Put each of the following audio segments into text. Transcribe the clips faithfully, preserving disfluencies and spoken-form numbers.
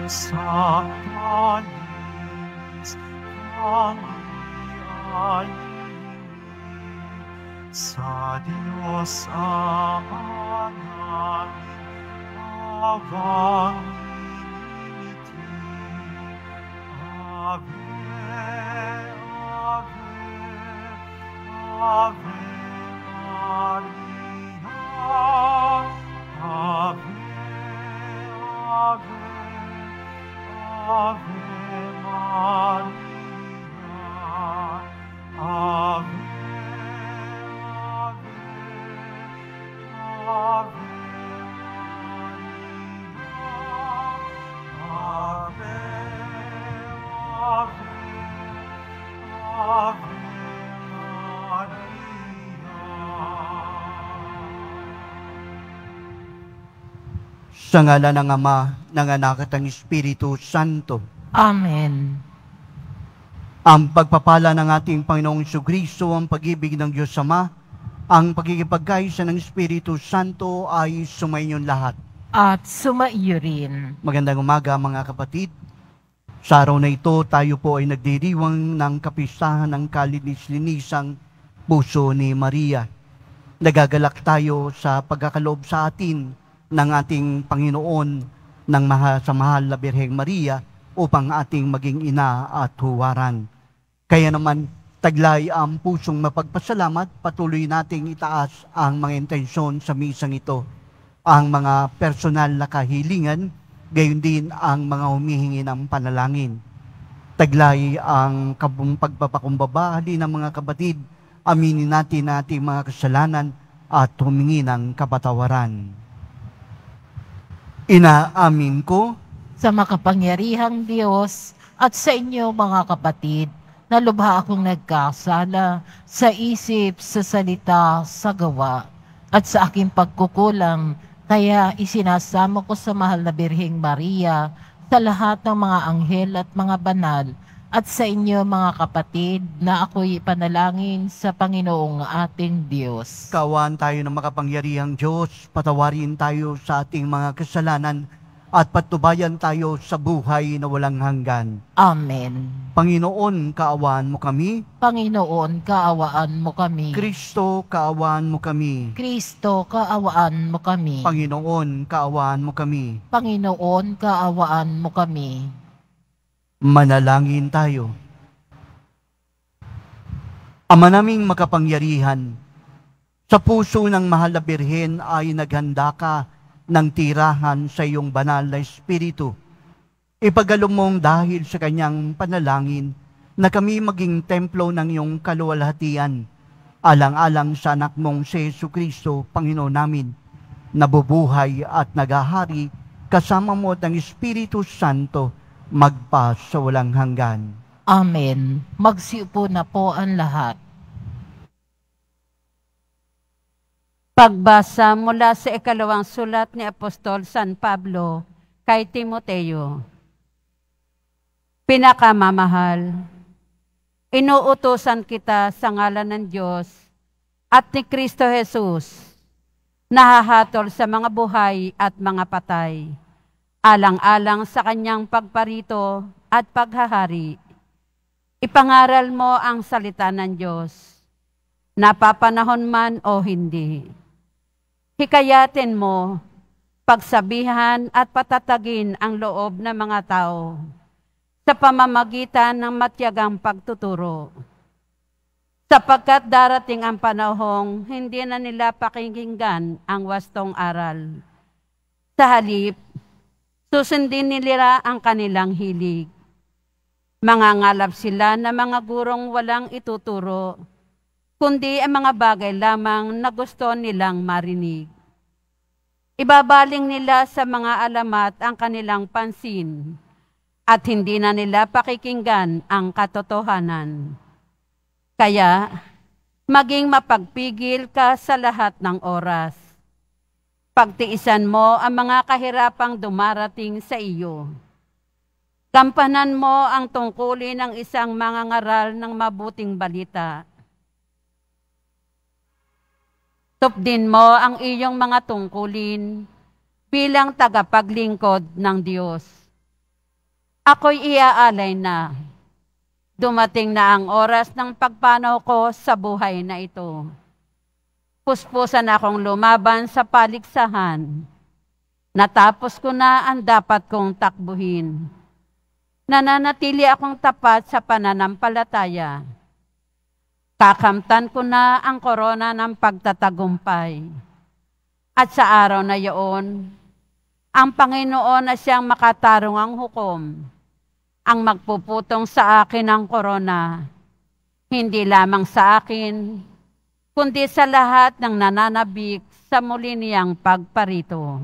sa talis kami alipin, sa Diyos Ama namin awang ngiti. Ave, Ave, Ave Maria, Ave, Ave, Ave Maria, Ave, Ave, Ave Sa ngalan ng Ama, ng Anak at ng Espiritu Santo. Amen. Ang pagpapala ng ating Panginoong Jesucristo, ang pag-ibig ng Diyos Ama, ang pagkikipagkaisa ng Espiritu Santo ay sumainyo lahat. At sumaiyo rin. Magandang umaga mga kapatid. Sa araw na ito, tayo po ay nagdiriwang ng kapistahan ng kalinis-linisang puso ni Maria. Nagagalak tayo sa pagkakaloob sa atin ng ating Panginoon ng mahal sa mahal na Birheng Maria upang ating maging ina at huwaran. Kaya naman, taglay ang pusong mapagpasalamat, patuloy nating itaas ang mga intensyon sa misang ito, ang mga personal na kahilingan, gayon din ang mga humihingi ng panalangin. Taglay ang pagpapakumbaba, halin ng mga kapatid, aminin natin ating mga kasalanan at humingi ng kapatawaran. Inaamin ko Sa makapangyarihang Diyos at sa inyo mga kapatid, na lubha akong nagkasala sa isip, sa salita, sa gawa, at sa aking pagkukulang, kaya isinasamo ko sa mahal na Birheng Maria, sa lahat ng mga anghel at mga banal, at sa inyo mga kapatid, na ako'y ipanalangin sa Panginoong ating Diyos. kawan tayo ng makapangyarihang Diyos, patawarin tayo sa ating mga kasalanan at patnubayan tayo sa buhay na walang hanggan. Amen. Panginoon, kaawaan mo kami. Panginoon, kaawaan mo kami. Kristo, kaawaan mo kami. Kristo, kaawaan mo kami. Panginoon, kaawaan mo kami. Panginoon, kaawaan mo kami. Manalangin tayo. Ama naming makapangyarihan, sa puso ng mahal na Birhen ay naghanda ka ng tirahan sa iyong banal na Espiritu. Ipagalo mong dahil sa kanyang panalangin na kami maging templo ng iyong kaluwalhatian, alang-alang sa anak mong si Jesucristo, Panginoon namin, nabubuhay at nagahari kasama mo at ng Espiritu Santo, magpa sa walang hanggan. Amen. Magsiupo na po ang lahat. Pagbasa mula sa ikalawang sulat ni Apostol San Pablo kay Timoteo. Pinakamamahal, inuutusan kita sa ngalan ng Diyos at ni Kristo Jesus, nahahatol sa mga buhay at mga patay, alang-alang sa kanyang pagparito at paghahari. Ipangaral mo ang salita ng Diyos, napapanahon man o hindi. Hikayatin mo, pagsabihan at patatagin ang loob ng mga tao sa pamamagitan ng matyagang pagtuturo. Sapagkat darating ang panahong hindi na nila pakikinggan ang wastong aral. Sa halip, susundin nila ang kanilang hilig. Mangangalap sila na mga gurong walang ituturo, kundi ang mga bagay lamang na gusto nilang marinig. Ibabaling nila sa mga alamat ang kanilang pansin, at hindi na nila pakikinggan ang katotohanan. Kaya, maging mapagpigil ka sa lahat ng oras. Pagtiisan mo ang mga kahirapang dumarating sa iyo. Gampanan mo ang tungkulin ng isang mangangaral ng mabuting balita. Tupdin mo ang iyong mga tungkulin bilang tagapaglingkod ng Diyos. Ako'y iaalay na. Dumating na ang oras ng pagpanaw ko sa buhay na ito. Puspusan akong lumaban sa paligsahan. Natapos ko na ang dapat kong takbuhin. Nananatili akong tapat sa pananampalataya. Kakamtan ko na ang korona ng pagtatagumpay. At sa araw na iyon, ang Panginoon na siyang makatarong ang hukom, ang magpuputong sa akin ng korona, hindi lamang sa akin, kundi sa lahat ng nananabik sa muli niyang pagparito.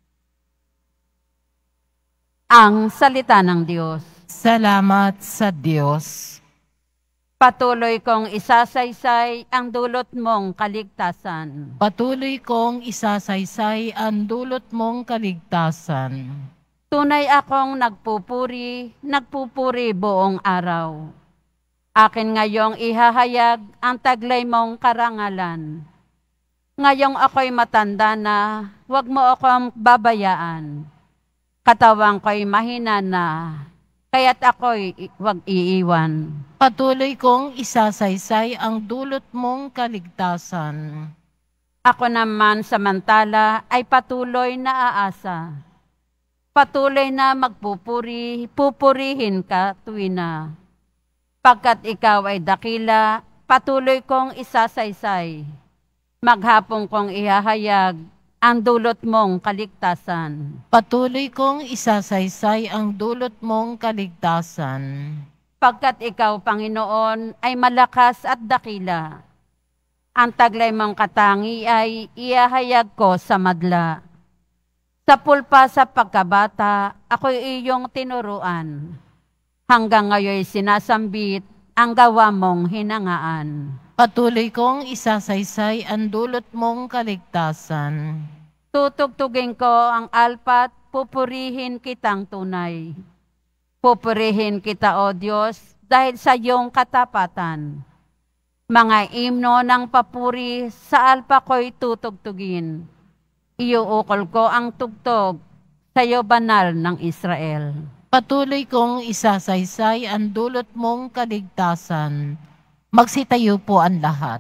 Ang salita ng Diyos. Salamat sa Diyos. Patuloy kong isasaysay ang dulot mong kaligtasan. Patuloy kong isasaysay ang dulot mong kaligtasan. Tunay akong nagpupuri, nagpupuri buong araw. Akin ngayong ihahayag ang taglay mong karangalan. Ngayong ako'y matanda na, huwag mo akong babayaan. Katawang ko'y mahina na, kaya't ako'y huwag iiwan. Patuloy kong isasaysay ang dulot mong kaligtasan. Ako naman samantala ay patuloy na aasa. Patuloy na magpupuri, pupurihin ka tuwina. Pagkat ikaw ay dakila, patuloy kong isasaysay. Maghapon kong ihahayag ang dulot mong kaligtasan. Patuloy kong isasaysay ang dulot mong kaligtasan. Pagkat ikaw, Panginoon, ay malakas at dakila. Ang taglay mong katangi ay ihahayag ko sa madla. Sa pulpa sa pagkabata, ako'y iyong tinuruan. Hanggang ngayon sinasambit ang gawa mong hinangaan. Patuloy kong isasaysay ang dulot mong kaligtasan. Tutugtugin ko ang alpat, pupurihin kitang tunay. Pupurihin kita, O Diyos, dahil sa iyong katapatan. Mga imno ng papuri sa alpa ko'y tutugtugin. Iuukol ko ang tugtog sa iyo, banal ng Israel. Patuloy kong isasaysay ang dulot mong kaligtasan. Magsitayo po ang lahat.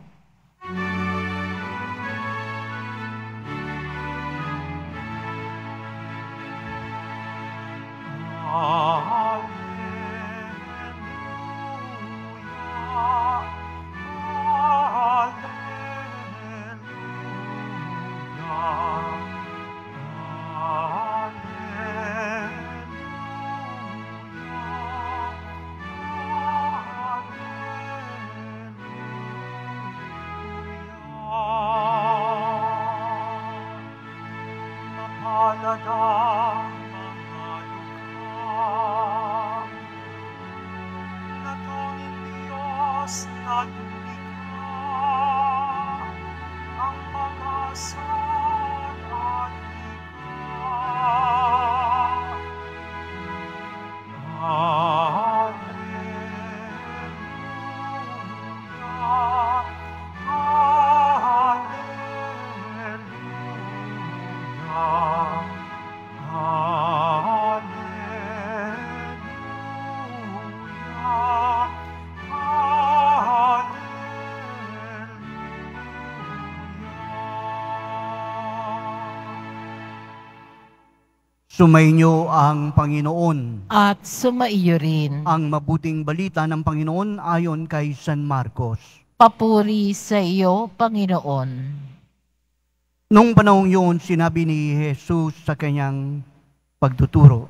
Sumainyo ang Panginoon. At sumaiyo rin. Ang mabuting balita ng Panginoon ayon kay San Marcos. Papuri sa iyo, Panginoon. Nung panahong yun, sinabi ni Jesus sa kanyang pagtuturo,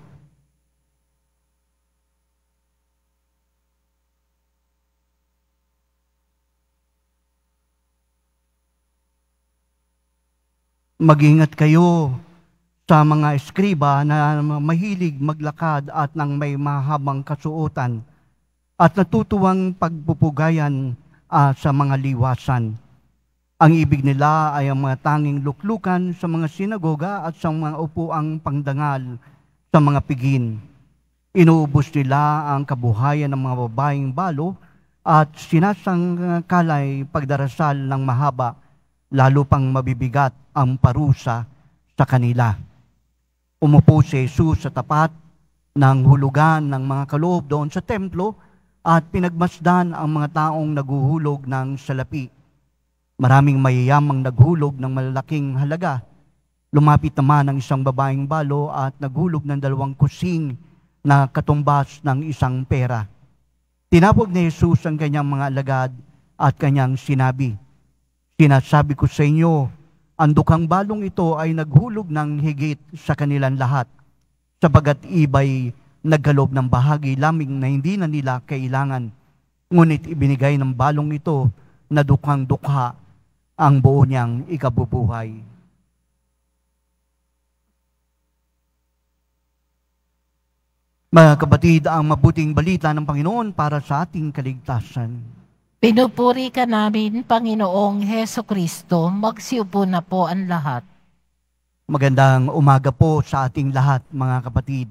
mag-ingat kayo sa mga eskriba na mahilig maglakad at nang may mahabang kasuotan at natutuwang pagpupugayan uh, sa mga liwasan. Ang ibig nila ay ang mga tanging luklukan sa mga sinagoga at sa mga upuang pangdangal sa mga pigin. Inuubos nila ang kabuhayan ng mga babaeng balo at sinasangkalay pagdarasal ng mahaba, lalo pang mabibigat ang parusa sa kanila. Umupo si Jesus sa tapat ng hulugan ng mga kaloob doon sa templo at pinagmasdan ang mga taong naguhulog ng salapi. Maraming mayayamang naghulog ng malalaking halaga. Lumapit naman ang isang babaeng balo at naghulog ng dalawang kusing na katumbas ng isang pera. Tinawag ni Jesus ang kanyang mga alagad at kanyang sinabi, "Sinasabi ko sa inyo, ang dukhang balong ito ay naghulog ng higit sa kanilang lahat, sapagat iba'y nagkaloob ng bahagi laming na hindi na nila kailangan. Ngunit ibinigay ng balong ito na dukhang dukha ang buo niyang ikabubuhay." Mga kapatid, ang mabuting balita ng Panginoon para sa ating kaligtasan. Pinupuri ka namin, Panginoong Heso Kristo, magsiupo na po ang lahat. Magandang umaga po sa ating lahat, mga kapatid.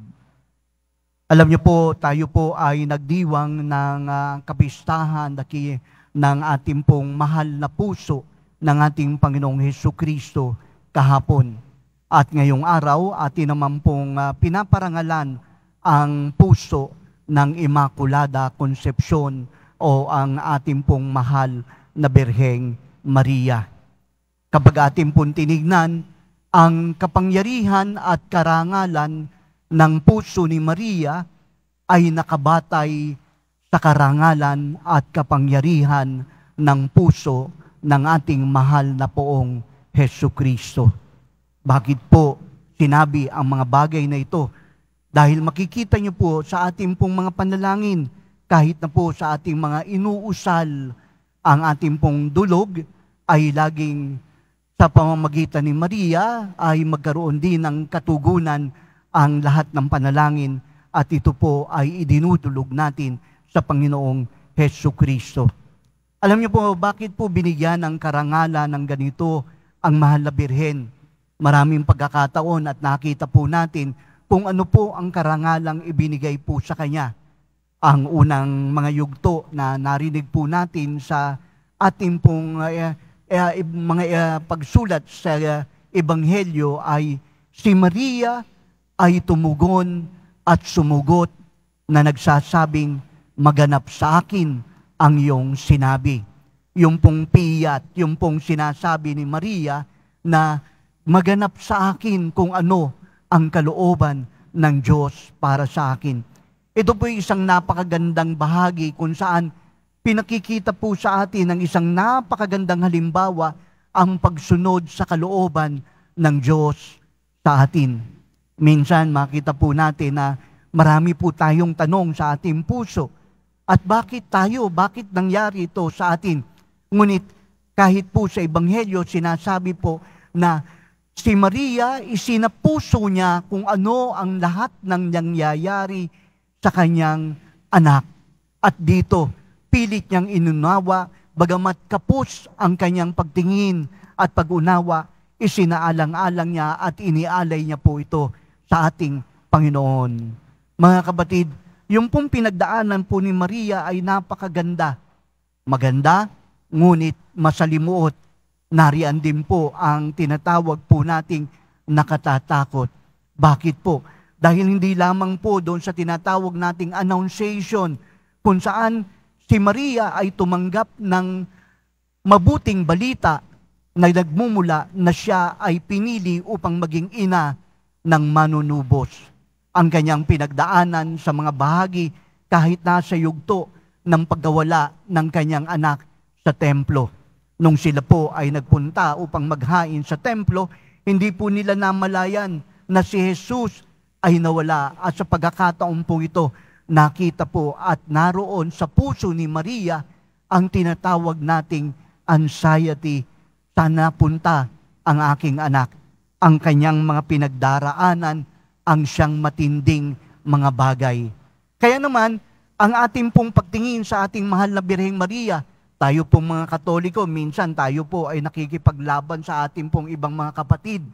Alam niyo po, tayo po ay nagdiwang ng uh, kapistahan daki, ng ating pong mahal na puso ng ating Panginoong Heso Kristo kahapon. At ngayong araw, atin naman pong uh, pinaparangalan ang puso ng Immaculada Concepcion o ang ating pong mahal na Birheng Maria. Kapag ating pong tinignan, ang kapangyarihan at karangalan ng puso ni Maria ay nakabatay sa karangalan at kapangyarihan ng puso ng ating mahal na poong Heso Kristo. Bakit po sinabi ang mga bagay na ito? Dahil makikita niyo po sa ating pong mga panalangin, kahit na po sa ating mga inuusal, ang ating pong dulog ay laging sa pamamagitan ni Maria ay magkaroon din ng katugunan ang lahat ng panalangin at ito po ay idinudulog natin sa Panginoong Heso Kristo. Alam niyo po bakit po binigyan ng karangalan ng ganito ang mahal na Birhen? Maraming pagkakataon at nakita po natin kung ano po ang karangalang ibinigay po sa kanya. Ang unang mga yugto na narinig po natin sa ating pong uh, uh, mga uh, pagsulat sa uh, Ebanghelyo ay si Maria ay tumugon at sumugot na nagsasabing, "Maganap sa akin ang iyong sinabi." Yung pong piyat, yung pong sinasabi ni Maria na maganap sa akin kung ano ang kalooban ng Diyos para sa akin. Ito po isang napakagandang bahagi kung saan pinakikita po sa atin ng isang napakagandang halimbawa ang pagsunod sa kalooban ng Diyos sa atin. Minsan makita po natin na marami po tayong tanong sa ating puso. At bakit tayo? Bakit nangyari ito sa atin? Ngunit kahit po sa Ebanghelyo sinasabi po na si Maria, isinapuso niya kung ano ang lahat ng nangyayari sa kanyang anak. At dito, pilit niyang inunawa, bagamat kapos ang kanyang pagtingin at pag-unawa, isinaalang-alang niya at inialay niya po ito sa ating Panginoon. Mga kapatid, yung pong pinagdaanan po ni Maria ay napakaganda. Maganda, ngunit masalimuot. Nariyan din po ang tinatawag po nating nakatatakot. Bakit po? Dahil hindi lamang po doon sa tinatawag nating annunciation kung saan si Maria ay tumanggap ng mabuting balita na nagmumula na siya ay pinili upang maging ina ng manunubos. Ang kanyang pinagdaanan sa mga bahagi kahit nasa yugto ng pagkawala ng kanyang anak sa templo. Nung sila po ay nagpunta upang maghain sa templo, hindi po nila namalayan na si Jesus ay nawala. At sa pagkakataon po ito, nakita po at naroon sa puso ni Maria ang tinatawag nating anxiety. Sana punta ang aking anak. Ang kanyang mga pinagdaraanan, ang siyang matinding mga bagay. Kaya naman, ang ating pong pagtingin sa ating mahal na Birheng Maria, tayo pong mga Katoliko, minsan tayo po ay nakikipaglaban sa ating pong ibang mga kapatid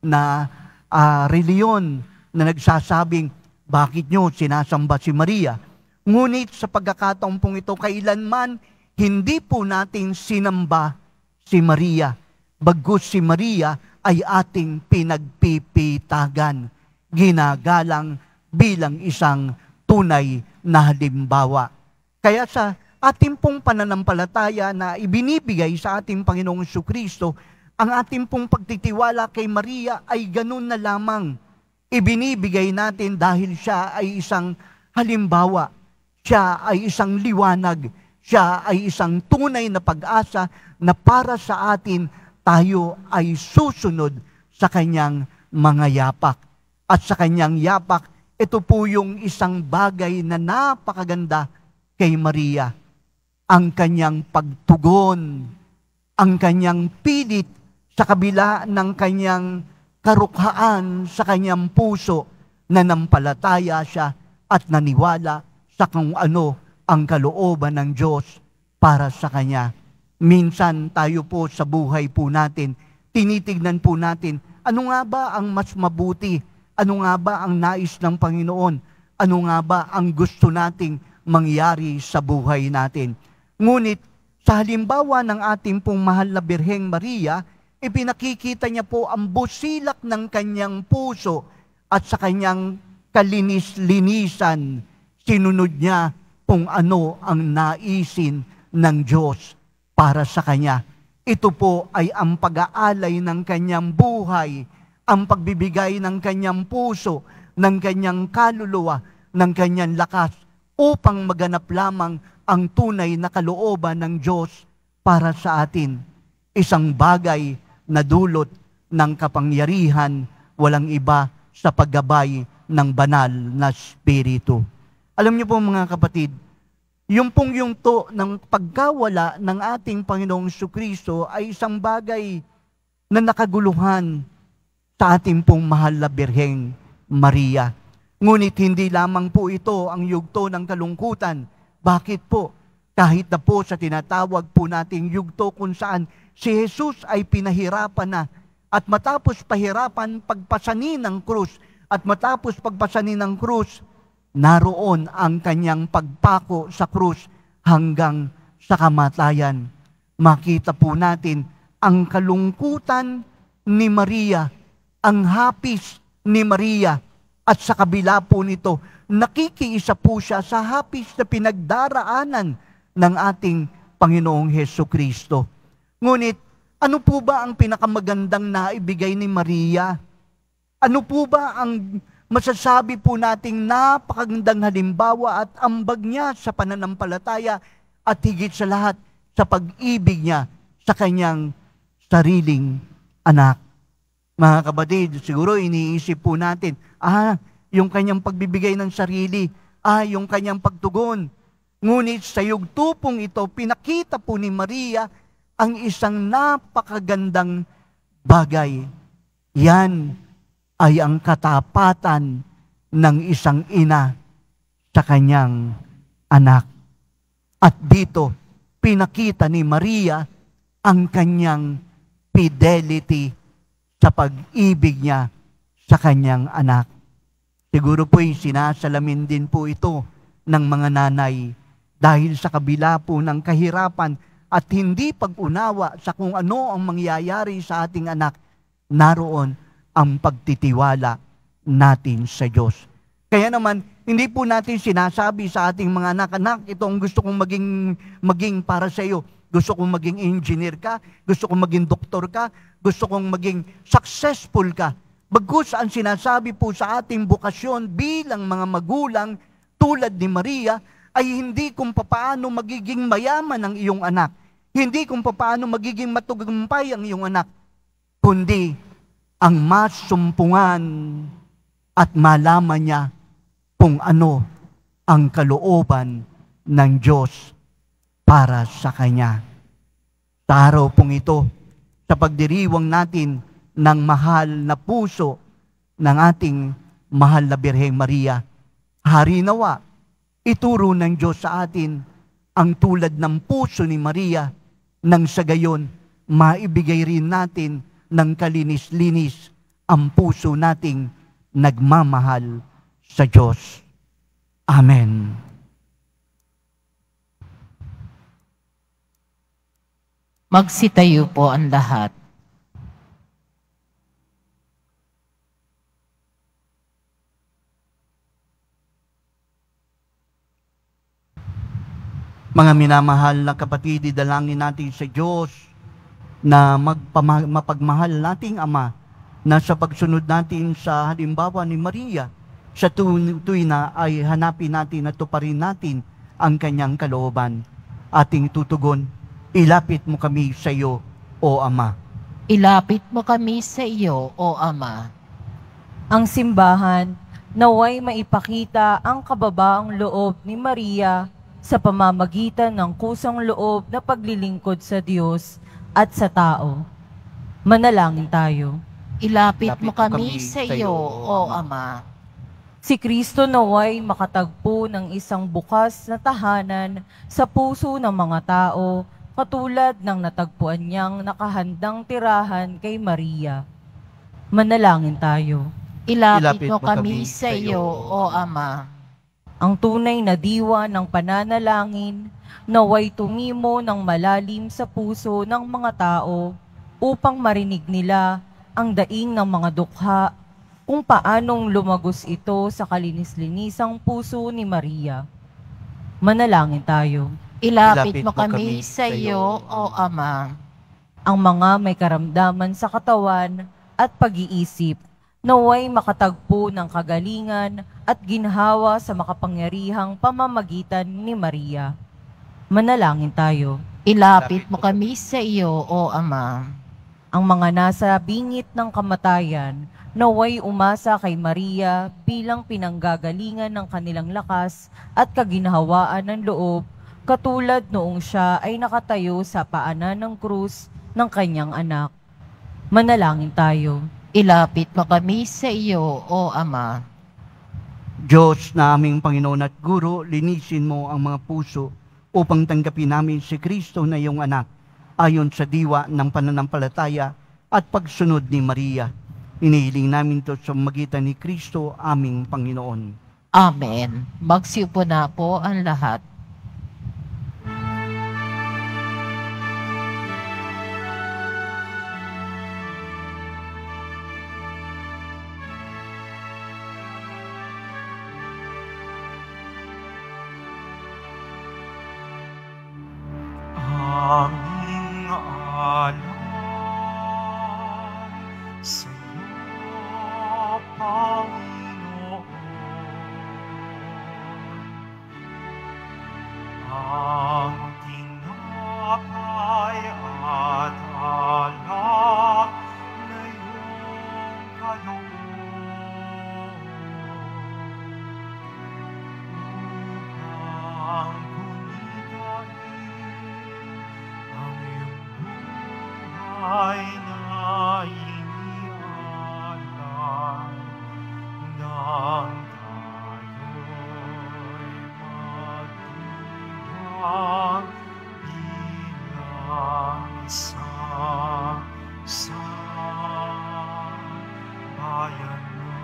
na uh, reliyon na nagsasabing, bakit nyo sinasamba si Maria? Ngunit sa pagkakataon pong ito, kailanman hindi po natin sinamba si Maria. Bagkus si Maria ay ating pinagpipitagan, ginagalang bilang isang tunay na halimbawa. Kaya sa ating pong pananampalataya na ibinibigay sa ating Panginoong Jesucristo, ang ating pong pagtitiwala kay Maria ay ganun na lamang. Ibinibigay natin dahil siya ay isang halimbawa, siya ay isang liwanag, siya ay isang tunay na pag-asa na para sa atin tayo ay susunod sa kanyang mga yapak. At sa kanyang yapak, ito po yung isang bagay na napakaganda kay Maria. Ang kanyang pagtugon, ang kanyang pilit sa kabila ng kanyang karukhaan sa kanyang puso, na nampalataya siya at naniwala sa kung ano ang kalooban ng Diyos para sa kanya. Minsan tayo po sa buhay po natin, tinitignan po natin, ano nga ba ang mas mabuti? Ano nga ba ang nais ng Panginoon? Ano nga ba ang gusto nating mangyari sa buhay natin? Ngunit sa halimbawa ng ating pong mahal na Birheng Maria, ipinakikita niya po ang busilak ng kanyang puso at sa kanyang kalinis-linisan. Sinunod niya kung ano ang naisin ng Diyos para sa kanya. Ito po ay ang pag-aalay ng kanyang buhay, ang pagbibigay ng kanyang puso, ng kanyang kaluluwa, ng kanyang lakas upang maganap lamang ang tunay na kalooban ng Diyos para sa atin. Isang bagay na dulot ng kapangyarihan, walang iba sa paggabay ng banal na Espiritu. Alam niyo po mga kapatid, yung pong yungto ng pagkawala ng ating Panginoong Jesucristo ay isang bagay na nakaguluhan sa ating pong mahal na Birheng Maria. Ngunit hindi lamang po ito ang yugto ng kalungkutan. Bakit po? Kahit na po sa tinatawag po nating yugto kung saan si Jesus ay pinahirapan na at matapos pahirapan, pagpasanin ng krus at matapos pagpasanin ng krus, naroon ang kanyang pagpako sa krus hanggang sa kamatayan. Makita po natin ang kalungkutan ni Maria, ang hapis ni Maria, at sa kabila po nito, nakikiisa po siya sa hapis na pinagdaraanan ng ating Panginoong Hesukristo. Ngunit, ano po ba ang pinakamagandang naibigay ni Maria? Ano po ba ang masasabi po nating napakagandang halimbawa at ambag niya sa pananampalataya at higit sa lahat sa pag-ibig niya sa kanyang sariling anak? Mga kapatid, siguro iniisip po natin, ah, yung kanyang pagbibigay ng sarili, ah, yung kanyang pagtugon. Ngunit sa yugto pong ito, pinakita po ni Maria ang isang napakagandang bagay. Yan ay ang katapatan ng isang ina sa kanyang anak. At dito, pinakita ni Maria ang kanyang fidelity sa pag-ibig niya sa kanyang anak. Siguro po'y sinasalamin din po ito ng mga nanay dahil sa kabila po ng kahirapan at hindi pag-unawa sa kung ano ang mangyayari sa ating anak, naroon ang pagtitiwala natin sa Diyos. Kaya naman, hindi po natin sinasabi sa ating mga anak-anak, ito ang gusto kong maging, maging para sa iyo. Gusto kong maging engineer ka, gusto kong maging doktor ka, gusto kong maging successful ka. Bagkus ang sinasabi po sa ating bukasyon bilang mga magulang tulad ni Maria ay hindi kung papaano magiging mayaman ang iyong anak, hindi kung papaano magiging matagumpay ang iyong anak, kundi ang masumpungan at malaman niya kung ano ang kalooban ng Diyos para sa kanya. Sa araw pong ito, sa pagdiriwang natin ng mahal na puso ng ating mahal na Birheng Maria, hari nawa, ituro ng Diyos sa atin ang tulad ng puso ni Maria, nang sa gayon, maibigay rin natin ng kalinis-linis ang puso nating nagmamahal sa Diyos. Amen. Magsitayo po ang lahat. Mga minamahal na kapatid, idalangin natin sa Diyos na magpama- mapagmahal nating Ama na sa pagsunod natin sa halimbawa ni Maria, sa tu- tuwina ay hanapin natin at tuparin natin ang kanyang kalooban. Ating tutugon, ilapit mo kami sa iyo, O Ama. Ilapit mo kami sa iyo, O Ama. Ang simbahan naway maipakita ang kababaang loob ni Maria sa pamamagitan ng kusang loob na paglilingkod sa Diyos at sa tao. Manalangin tayo. Ilapit mo kami sa iyo, O Ama. Si Kristo naway makatagpo ng isang bukas na tahanan sa puso ng mga tao, katulad ng natagpuan niyang nakahandang tirahan kay Maria. Manalangin tayo. Ilapit mo kami sa iyo, O Ama. Ang tunay na diwa ng pananalangin naway tumimo ng malalim sa puso ng mga tao upang marinig nila ang daing ng mga dukha kung paanong lumagos ito sa kalinis-linisang puso ni Maria. Manalangin tayo. Ilapit mo kami sa iyo, O Ama. Ang mga may karamdaman sa katawan at pag-iisip naway makatagpo ng kagalingan at ginhawa sa makapangyarihang pamamagitan ni Maria. Manalangin tayo. Ilapit mo kami sa iyo, O Ama. Ang mga nasa bingit ng kamatayan naway umasa kay Maria bilang pinanggagalingan ng kanilang lakas at kaginhawaan ng loob, katulad noong siya ay nakatayo sa paanan ng krus ng kanyang anak. Manalangin tayo. Ilapit mo kami sa iyo, O Ama. Diyos na aming Panginoon at Guro, linisin mo ang mga puso upang tanggapin namin si Kristo na iyong anak ayon sa diwa ng pananampalataya at pagsunod ni Maria. Inihiling namin ito sa magitan ni Kristo aming Panginoon. Amen. Magsiupo na po ang lahat. Aming alay sa iyo, Panginoon. Ang tinapay at alak na iyong kaloob upang ang iyong buhay na inialay nang tayo'y magdiwang bilang isang sambayanan.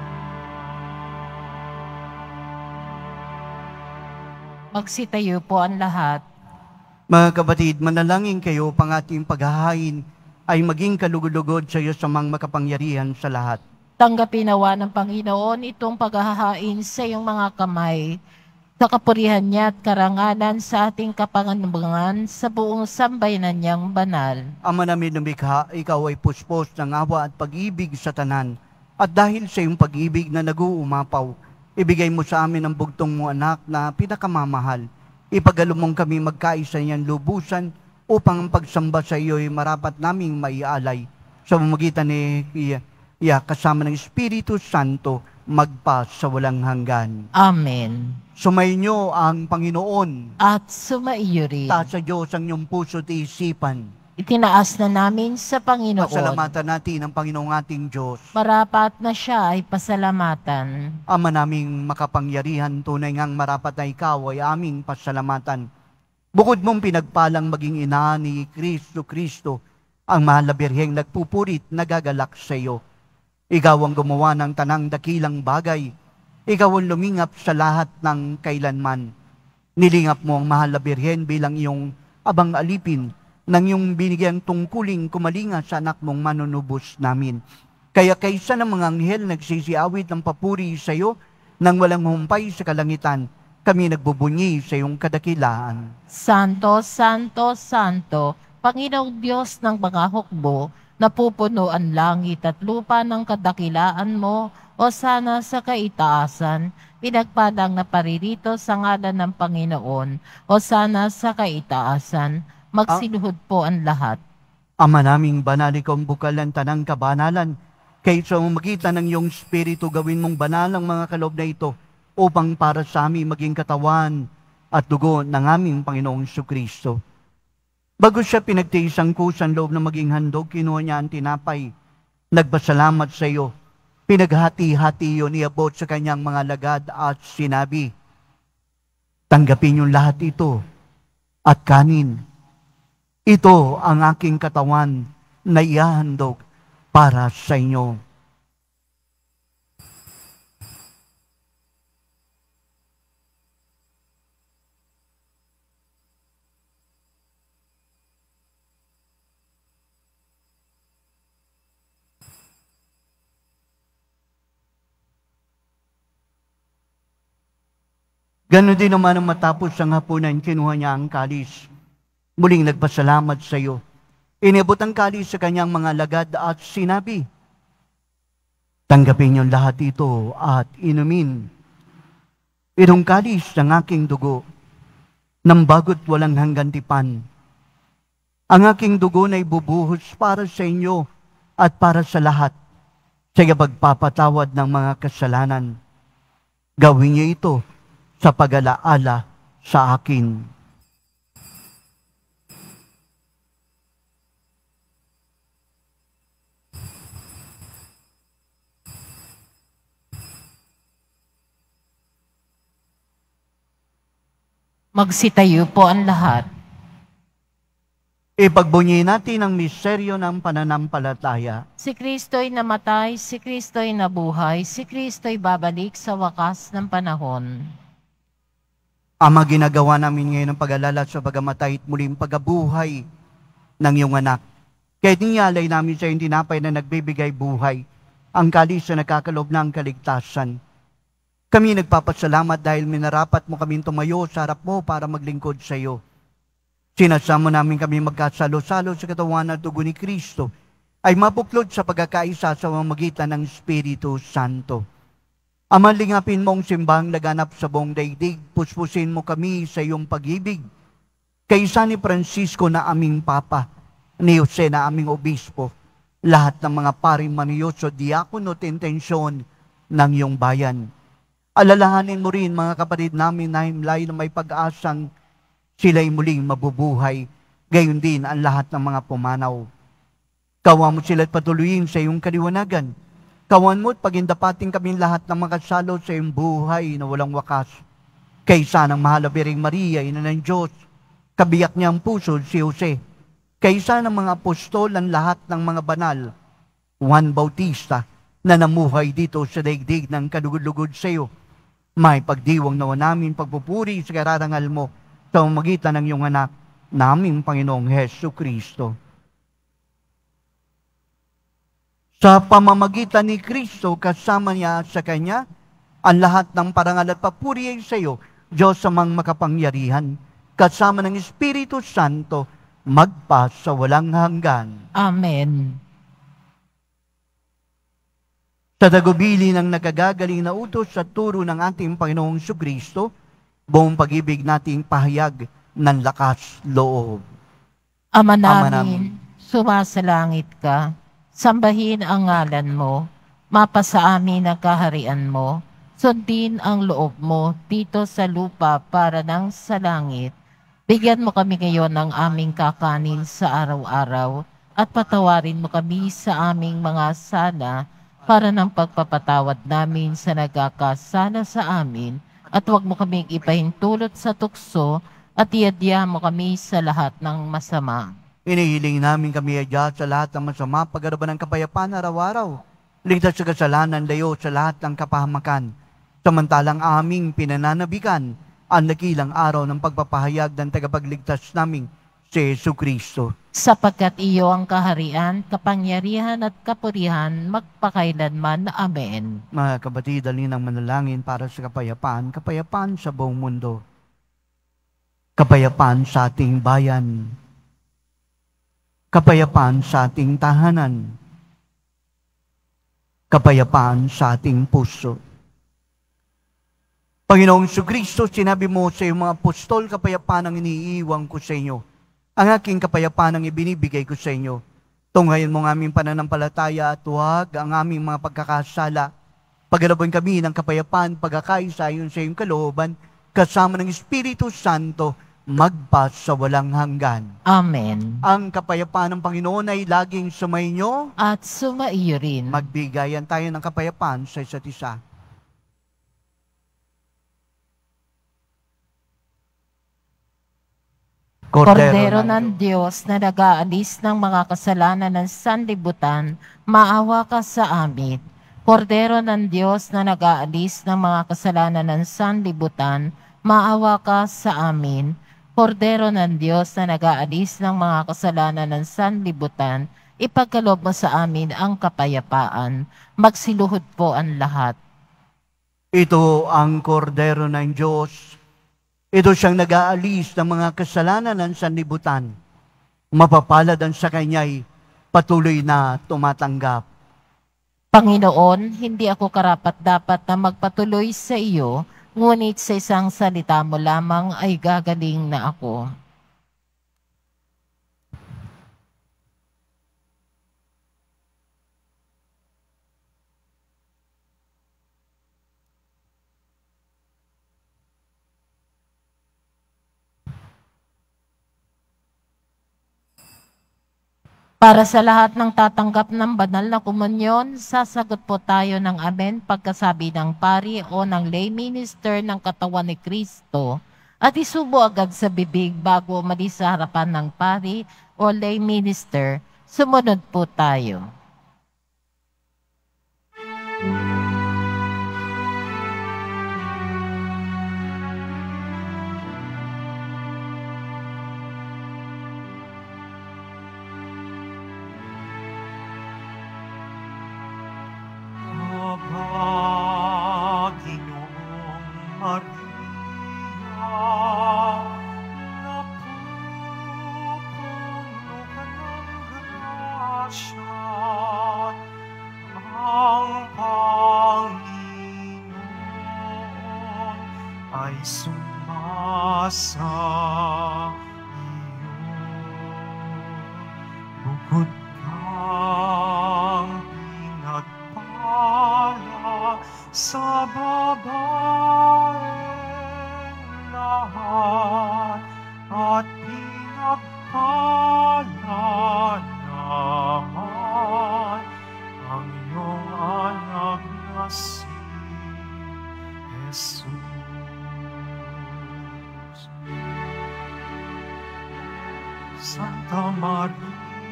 Magsitayo po ang lahat. Mga kapatid, manalangin kayo pang ating paghahain ay maging kalugod-lugod sa iyo sa mga makapangyarihan sa lahat. Tanggapin nawa ng Panginoon itong paghahain sa iyong mga kamay, sa kapurihan niya at karangalan sa ating kapanganubangan sa buong sambayanan niyang banal. Ama namin lumikha, ikaw ay puspos ng awa at pag-ibig sa tanan. At dahil sa iyong pag-ibig na nag-uumapaw, ibigay mo sa amin ang bugtong mo anak na pinakamamahal. Ipagalo mong kami magkaisa niyan lubusan upang ang pagsamba sa iyo ay marapat naming maialay sa pamamagitan ni iya, iya kasama ng Espiritu Santo magpa sa walang hanggan. Amen. Sumainyo ang Panginoon. At sumaiyo rin. Taas sa Diyos ang iyong puso at isipan. Itinaas na namin sa Panginoon. Pasalamatan natin ang Panginoong ating Diyos. Marapat na siya ay pasalamatan. Ama naming makapangyarihan, tunay ngang marapat na ikaw ay aming pasalamatan. Bukod mong pinagpalang maging ina ni Kristo Kristo, ang mahal na birheng nagpupurit, nagagalak sa iyo. Ikaw ang gumawa ng tanang dakilang bagay. Ikaw ang lumingap sa lahat ng kailanman. Nilingap mo ang mahal na birhen bilang iyong abang alipin, nang iyong binigyang tungkuling kumalinga sa anak mong manunubos namin. Kaya kaysa ng mga anghel nagsisiawit ng papuri sa iyo, nang walang humpay sa kalangitan, kami nagbubunyi sa iyong kadakilaan. Santo, Santo, Santo, Panginoong Diyos ng mga hukbo, napupuno ang langit at lupa ng kadakilaan mo, o sana sa kaitaasan, pinagpalang na paririto sa ngalan ng Panginoon, o sana sa kaitaasan, magsiluhod po ang lahat. Ama naming banal, ikaw ang bukal ng tanang kabanalan, kaysa magitan ng iyong Espiritu gawin mong banal ang mga kaloob na ito, upang para sa amin maging katawan at dugo ng aming Panginoong Jesucristo. Bago siya pinagtiis ang kusang loob na maging handog, kinuha niya ang tinapay, nagpasalamat sa iyo, pinaghati-hati yun, iabot sa kanyang mga lagad at sinabi, tanggapin yung lahat ito at kanin. Ito ang aking katawan na ihahandog para sa inyo. Ganon din naman ang matapos ang hapunan, kinuha niya ang kalis. Muling nagpasalamat sa iyo. Inibot ang kalis sa kanyang mga lagad at sinabi, tanggapin niyo lahat ito at inumin. Itong kalis ng aking dugo, ng bago't walang hanggan tipan. Ang aking dugo na ibubuhos para sa inyo at para sa lahat, sa pagpapatawad ng mga kasalanan. Gawin niyo ito sa pag-alaala sa akin. Magsitayo po ang lahat. Ipagbunyi natin ang misteryo ng pananampalataya. Si Kristo'y namatay, si Kristo'y nabuhay, si Kristo'y babalik sa wakas ng panahon. Ama, ginagawa namin ngayon ang pag-alala sa pagamatay at muling pagabuhay ng iyong anak. Kaya niyalay namin sa iyong tinapay na nagbibigay buhay, ang kalis na nakakalob ng kaligtasan. Kami nagpapasalamat dahil minarapat mo kami tumayo sa harap mo para maglingkod sa iyo. Sinasamo namin kami magkasalo-salo sa katawan at dugo ni Kristo ay mabuklod sa pagkakaisa sa pamamagitan ng Espiritu Santo. Ama, lingapin mo ang simbahang laganap sa buong daigdig, puspusin mo kami sa iyong pag-ibig. Kaysa ni Francisco na aming Papa, ni Jose na aming Obispo, lahat ng mga paring maniyoso, diakono at intensyon ng iyong bayan. Alalahanin mo rin mga kapatid namin na himlay na may pag-asang sila'y muling mabubuhay, gayon din ang lahat ng mga pumanaw. Kawa mo sila't patuloyin sa iyong kaliwanagan. Kawan mo at pagindapating kami lahat ng mga kasalo sa iyong buhay na walang wakas. Kaysa ng mahal na Birheng Maria, ina ng Diyos, kabiyak niya ang puso si Jose. Kaysa ng mga apostol ang lahat ng mga banal, Juan Bautista, na namuhay dito sa daigdig ng kalugod-lugod sa iyo. May pagdiwang nawa namin pagpupuri sa kararangal mo sa pamamagitan ng iyong anak, naming Panginoong Hesus Kristo. Sa pamamagitan ni Kristo, kasama niya sa Kanya, ang lahat ng parangal at papuri ay sa iyo, Diyos amang makapangyarihan, kasama ng Espiritu Santo, magpa sa walang hanggan. Amen. Sa dagubili ng nagagagaling na utos at turo ng ating Panginoong Jesucristo, buong pag-ibig nating pahayag ng lakas loob. Ama Ama namin, namin, sumasalangit ka, sambahin ang ngalan mo, mapasa amin ang kaharian mo, sundin ang loob mo dito sa lupa para nang sa langit. Bigyan mo kami ngayon ng aming kakanin sa araw-araw at patawarin mo kami sa aming mga sala para ng pagpapatawad namin sa nagkakasala sa amin at huwag mo kaming ipahintulot sa tukso at iadya mo kami sa lahat ng masama. Inihiling namin kami adya sa lahat ng masama, pagaraban ng kapayapaan araw-araw. Ligtas sa kasalanan, layo sa lahat ng kapahamakan. Samantalang aming pinananabikan ang nakilang araw ng pagpapahayag ng tagapagligtas naming si Jesucristo. Sapagkat iyo ang kaharian, kapangyarihan at kapurihan magpakailanman. Amen. Mga kapatid, dalhin ang manalangin para sa kapayapaan, kapayapaan sa buong mundo, kapayapaan sa ating bayan, kapayapaan sa ating tahanan, kapayapaan sa ating puso. Panginoong Jesucristo, sinabi mo sa iyong mga apostol, kapayapaan ang iniiwan ko sa inyo. Ang aking kapayapaan ang ibinibigay ko sa inyo. Tunghayan mo ang aming pananampalataya at huwag ang aming mga pagkakasala. Pagkalooban kami ng kapayapaan, pagkakaisa ayon sa iyong kalooban, kasama ng Espiritu Santo, magpa sa walang hanggan. Amen. Ang kapayapaan ng Panginoon ay laging sumainyo. At sumaiyo rin. Magbigayan tayo ng kapayapaan sa isa't isa. Kordero ng Diyos na nag-aalis ng mga kasalanan ng sanlibutan, maawa ka sa amin. Kordero ng Diyos na nag-aalis ng mga kasalanan ng sanlibutan, maawa ka sa amin. Kordero ng Diyos na nag-aalis ng mga kasalanan ng sanlibutan, ipagkaloob mo sa amin ang kapayapaan. Magsiluhod po ang lahat. Ito ang kordero ng Diyos. Ito siyang nag-aalis ng mga kasalanan ng sanlibutan. Mapapalad ang sa kanya'y patuloy na tumatanggap. Panginoon, hindi ako karapat-dapat na magpatuloy sa iyo, ngunit sa isang salita mo lamang ay gagaling na ako. Para sa lahat ng tatanggap ng banal na komunyon, sasagot po tayo ng amen pagkasabi ng pari o ng lay minister ng katawan ni Kristo at isubo agad sa bibig bago umalis sa harapan ng pari o lay minister. Sumunod po tayo. Aba, Ginoong Maria, napupuno ka ng grasya, ang Panginoon ay sumasa iyo. Bukod kang pinagpala sa babaeng lahat at pinagpala naman ang iyong anak na si Jesus. Santa Maria,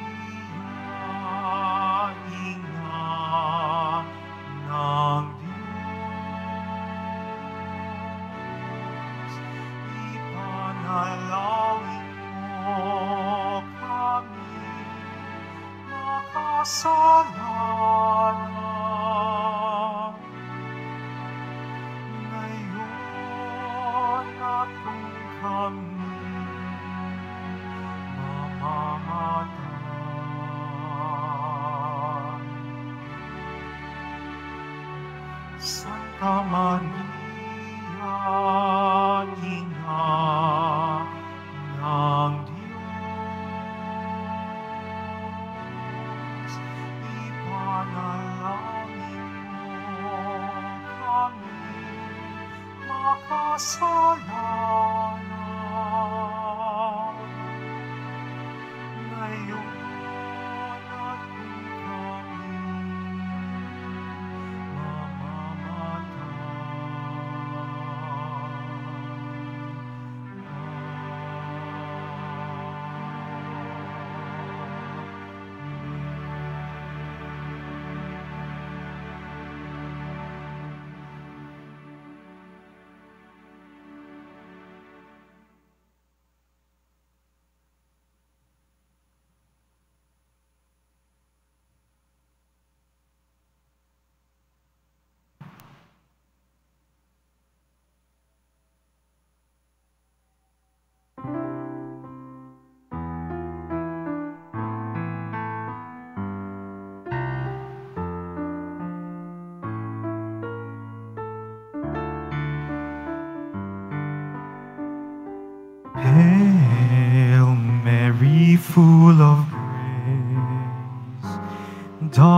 Ina ng Diyos, ipanalangin mo kami makasalanan, ngayon at kung kami mamamatay. Santa Maria, Ina ng Diyos, ipanalangin mo kami makasalanan, ngayon at kung kami mamamatay. full of grace. The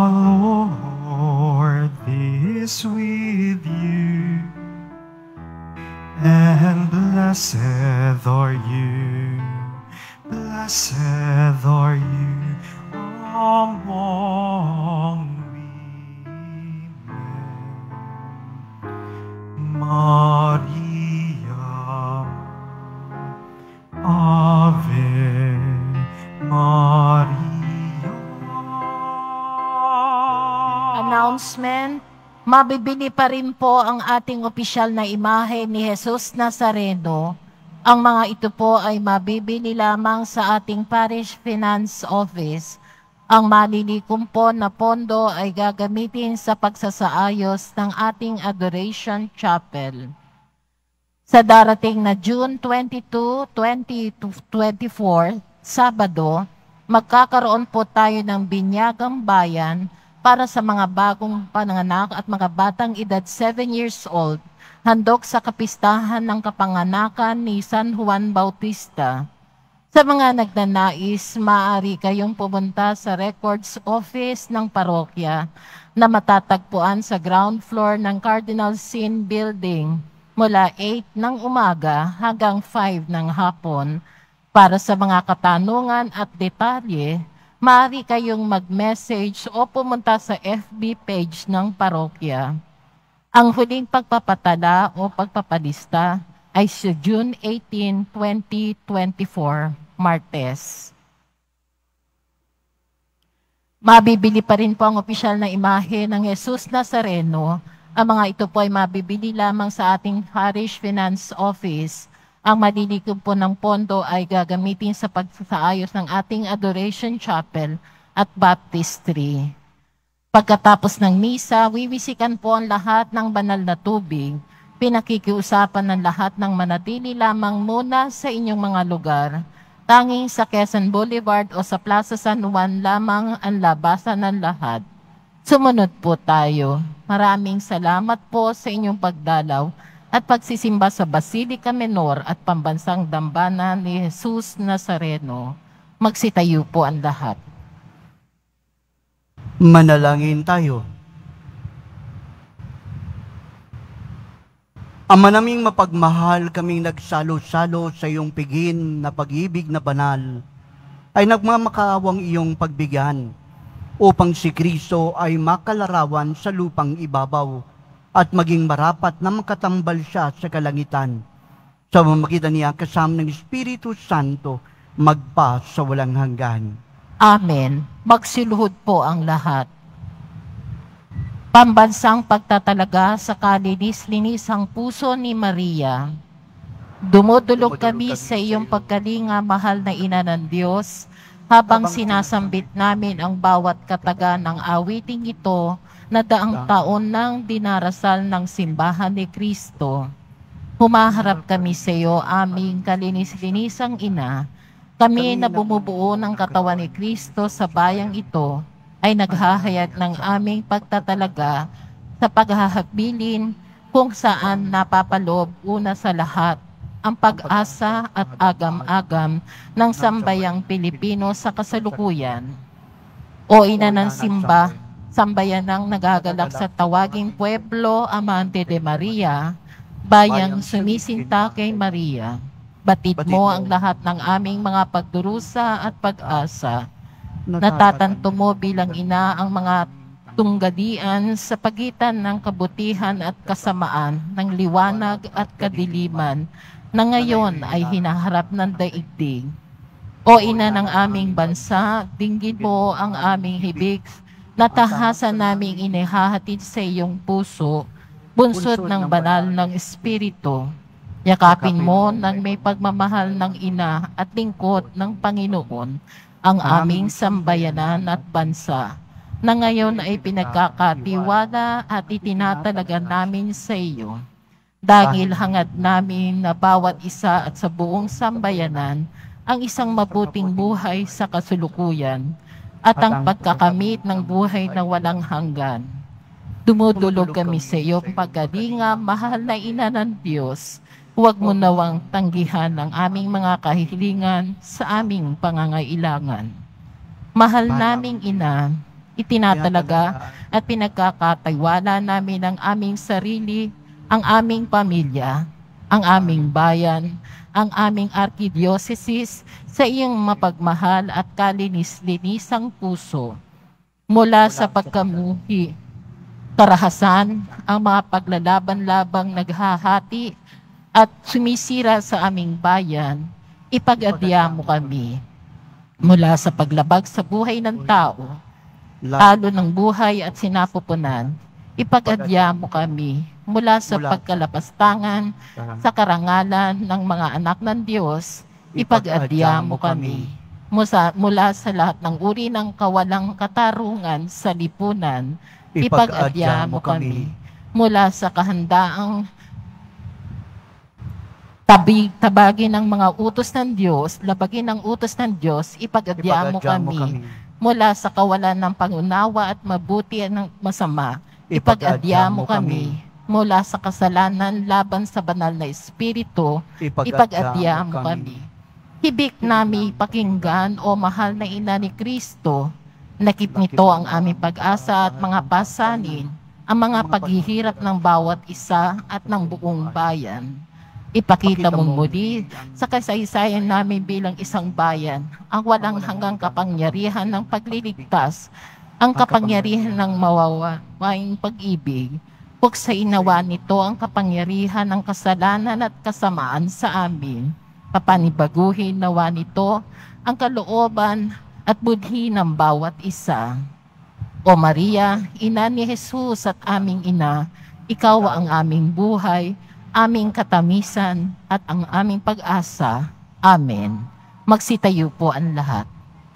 Lord is with you, and blessed are you, blessed are you among women. Maria, Ave Maria. Announcement, mabibili pa rin po ang ating opisyal na imahe ni Jesus Nazareno. Ang mga ito po ay mabibili lamang sa ating Parish Finance Office. Ang malilikom po na pondo ay gagamitin sa pagsasaayos ng ating Adoration Chapel. Sa darating na June twenty-second, twenty twenty-four, Sabado, magkakaroon po tayo ng Binyagang Bayan para sa mga bagong pananganak at mga batang edad seven years old, handog sa kapistahan ng kapanganakan ni San Juan Bautista. Sa mga nagnanais, maaari kayong pumunta sa Records Office ng parokya na matatagpuan sa ground floor ng Cardinal Sin Building mula eight ng umaga hanggang five ng hapon. Para sa mga katanungan at detalye, maaari kayong mag-message o pumunta sa F B page ng parokya. Ang huling pagpapatala o pagpapalista ay sa June eighteenth, twenty twenty-four, Martes. Mabibili pa rin po ang opisyal na imahe ng Jesus Nazareno. Ang mga ito po ay mabibili lamang sa ating Parish Finance Office. Ang malilikom po ng pondo ay gagamitin sa pagsasaayos ng ating Adoration Chapel at Baptistry. Pagkatapos ng misa, wiwisikan po ang lahat ng banal na tubig. Pinakikiusapan ng lahat ng manatili lamang muna sa inyong mga lugar. Tanging sa Quezon Boulevard o sa Plaza San Juan lamang ang labasan ng lahat. Sumunod po tayo. Maraming salamat po sa inyong pagdalaw at pagsisimba sa Basilica Menor at Pambansang Dambana ni Jesus Nazareno. Magsitayo po ang lahat. Manalangin tayo. Ama naming mapagmahal, kaming nagsalo-salo sa iyong pigin na pag-ibig na banal, ay nagmamakaawang iyong pagbigyan, upang si Kristo ay makalarawan sa lupang ibabaw, at maging marapat na makatambal siya sa kalangitan. Sa mamagitan niya kasama ng Espiritu Santo, magpa sa walang hanggan. Amen. Magsiluhod po ang lahat. Pambansang pagtatalaga sa kalinis-linisang puso ni Maria. Dumudulog kami sa iyong pagkalinga, mahal na Ina ng Diyos, habang sinasambit namin ang bawat kataga ng awiting ito na daang taon nang dinarasal ng simbahan ni Kristo. Humaharap kami sa iyo, aming kalinis-linisang Ina. Kami na bumubuo ng katawan ni Kristo sa bayang ito, ay naghahayag ng aming pagtatalaga sa paghahabilin kung saan napapaloob una sa lahat ang pag-asa at agam-agam ng sambayang Pilipino sa kasalukuyan. O Ina ng Simba, sambayanang nagagalak sa tawaging pueblo Amante de Maria, bayang sumisinta kay Maria, batid mo ang lahat ng aming mga pagdurusa at pag-asa. Natatanto mo bilang Ina ang mga tunggalian sa pagitan ng kabutihan at kasamaan, ng liwanag at kadiliman, na ngayon ay hinaharap ng daigdig. O Ina ng aming bansa, dinggin mo ang aming hibig, na tahasan naming inihahatid sa iyong puso, bunsod ng banal ng Espiritu. Yakapin mo ng may pagmamahal ng Ina at lingkod ng Panginoon, ang aming sambayanan at bansa, na ngayon ay pinagkakatiwala at itinatalaga namin sa iyo. Dahil hangad namin na bawat isa at sa buong sambayanan ang isang mabuting buhay sa kasulukuyan at ang pagkakamit ng buhay na walang hanggan. Dumudulog kami sa iyo, pagkalinga, mahal na Ina ng Diyos, Huwag mo nawang tanggihan ang aming mga kahilingan sa aming pangangailangan. Mahal naming Ina, itinatalaga at pinagkakatiwala namin ang aming sarili, ang aming pamilya, ang aming bayan, ang aming arkidiocese sa iyong mapagmahal at kalinis-linisang puso. Mula sa pagkamuhi, karahasan, ang mga paglalaban-labang naghahati at sumisira sa aming bayan, ipag-adya mo kami. Mula sa paglabag sa buhay ng tao, talo ng buhay at sinapupunan, ipag-adya mo kami. Mula sa pagkalapastangan, sa karangalan ng mga anak ng Diyos, ipag-adya mo kami. Mula, mula sa lahat ng uri ng kawalang katarungan sa lipunan, ipag-adya mo kami. Mula sa kahandaang tabi, tabagin ng mga utos ng Diyos, labagin ng utos ng Diyos, ipag-adya mo kami. Mula sa kawalan ng pangunawa at mabuti at ng masama, ipag-adya mo kami. Mula sa kasalanan laban sa banal na Espiritu, ipag-adya mo kami. Hibik nami pakinggan, o mahal na Ina ni Kristo, nakip nito ang aming pag-asa at mga pasanin, ang mga paghihirap ng bawat isa at ng buong bayan. Ipakita mong muli sa kasaysayan namin bilang isang bayan ang walang hanggang kapangyarihan ng pagliligtas, ang kapangyarihan ng mawawaing pag-ibig. Puksain nawa nito ang kapangyarihan ng kasalanan at kasamaan sa amin. Papanibaguhin nawa nito ang kalooban at budhi ng bawat isa. O Maria, Ina ni Jesus at aming Ina, ikaw ang aming buhay, aming katamisan at ang aming pag-asa. Amen. Magsitayo po ang lahat.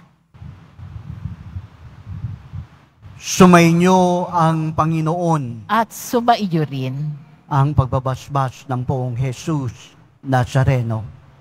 Sumainyo ang Panginoon. At sumaiyo rin Ang pagbabasbas ng Poong Jesus Nazareno.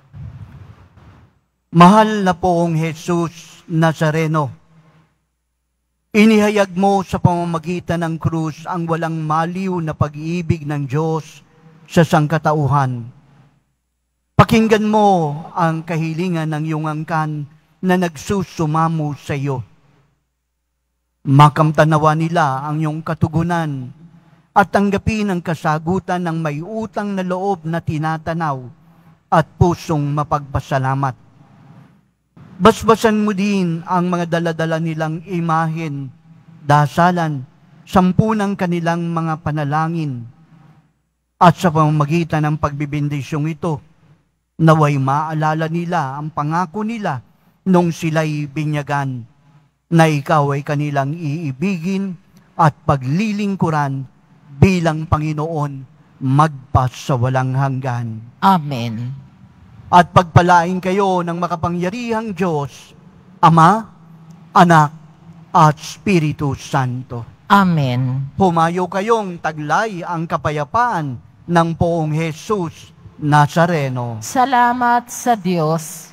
Mahal na Poong Jesus Nazareno, inihayag mo sa pamamagitan ng krus ang walang maliw na pag-ibig ng Diyos sa sangkatauhan. Pakinggan mo ang kahilingan ng iyong angkan na nagsusumamo sa iyo. Makamtanawa nila ang iyong katugunan at tanggapin ang kasagutan ng may utang na loob na tinatanaw at pusong mapagpasalamat. Basbasan mo din ang mga daladala nilang imahen, dasalan, sampu ng kanilang mga panalangin, at sa pamamagitan ng pagbibindisyong ito, naway maalala nila ang pangako nila nung sila'y binyagan, na ikaw ay kanilang iibigin at paglilingkuran bilang Panginoon magpas sa walang hanggan. Amen. At pagpalain kayo ng makapangyarihang Diyos, Ama, Anak, at Espiritu Santo. Amen. Humayo kayong taglay ang kapayapaan ng Poong Jesus Nazareno. Salamat sa Diyos.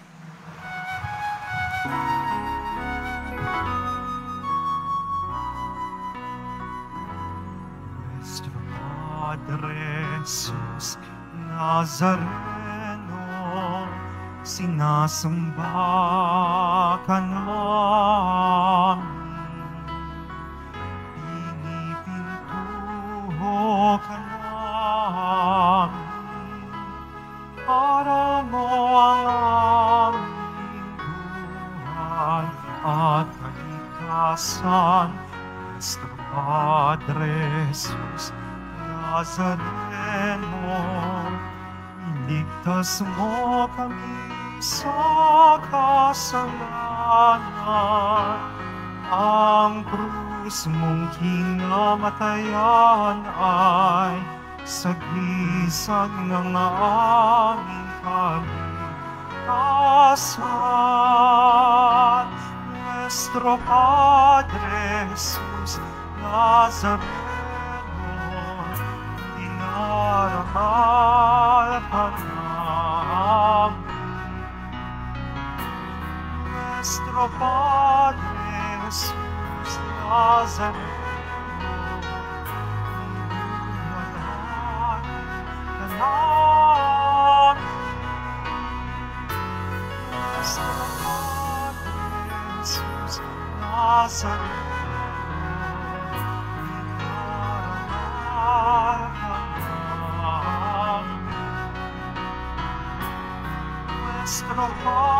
Nuestro Padre Jesus Nazareno, sinasamba ka namin. Pinipintuho ka namin para mo ang aming buhay at kalikasan. Nuestro Padre Jesus Nazareno, iligtas mo kami sa kasalanan. Ang krus mong kinamatayan ay sagisag ng aming kaligtasan. Nuestro Padre Jesus Nazareno, dinaramal ka namin. Nuestro Padre Jesus Nazareno, lumalaan ka namin. Pagpapalagay